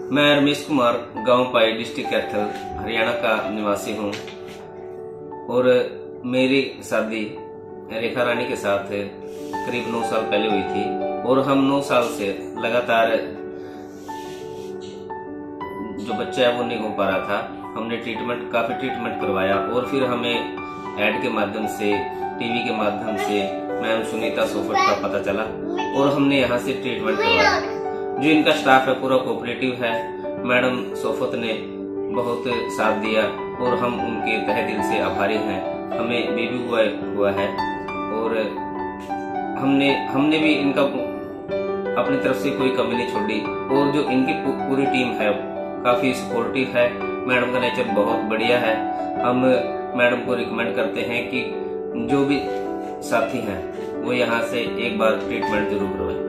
मैं रमेश कुमार गांव पाई डिस्ट्रिक्ट कैथल हरियाणा का निवासी हूं और मेरी शादी रेखा रानी के साथ करीब 9 साल पहले हुई थी और हम 9 साल से लगातार जो बच्चा है वो नहीं हो पा रहा था। हमने काफी ट्रीटमेंट करवाया और फिर हमें ऐड के माध्यम से, टीवी के माध्यम से मैम सुनीता सोफत का पता चला और हमने यहाँ से ट्रीटमेंट करवाया। जो इनका स्टाफ है पूरा कोऑपरेटिव है। मैडम सोफत ने बहुत साथ दिया और हम उनके तहे दिल से आभारी हैं। हमें बेबी हुआ है और हमने भी इनका अपनी तरफ से कोई कमी नहीं छोड़ी और जो इनकी पूरी टीम है काफी सपोर्टिव है। मैडम का नेचर बहुत बढ़िया है। हम मैडम को रिकमेंड करते हैं कि जो भी साथी हैं वो यहाँ से एक बार ट्रीटमेंट जरूर करवाएं।